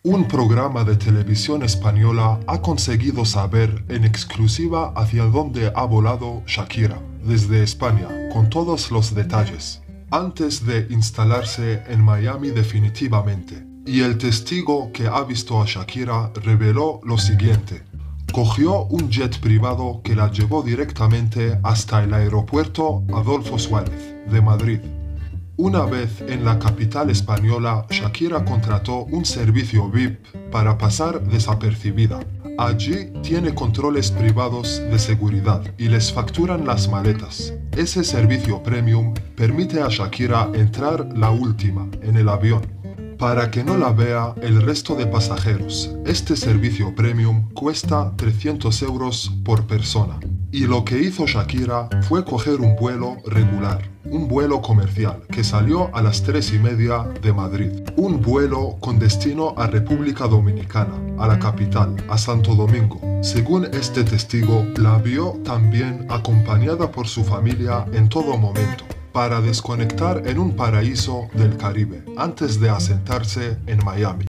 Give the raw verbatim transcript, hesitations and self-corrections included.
Un programa de televisión española ha conseguido saber en exclusiva hacia dónde ha volado Shakira, desde España, con todos los detalles, antes de instalarse en Miami definitivamente. Y el testigo que ha visto a Shakira reveló lo siguiente. Cogió un jet privado que la llevó directamente hasta el aeropuerto Adolfo Suárez, de Madrid. Una vez en la capital española, Shakira contrató un servicio V I P para pasar desapercibida. Allí tiene controles privados de seguridad y les facturan las maletas. Ese servicio premium permite a Shakira entrar la última en el avión, para que no la vea el resto de pasajeros. Este servicio premium cuesta trescientos euros por persona. Y lo que hizo Shakira fue coger un vuelo regular, un vuelo comercial que salió a las tres y media de Madrid. Un vuelo con destino a República Dominicana, a la capital, a Santo Domingo. Según este testigo, la vio también acompañada por su familia en todo momento, para desconectar en un paraíso del Caribe, antes de asentarse en Miami.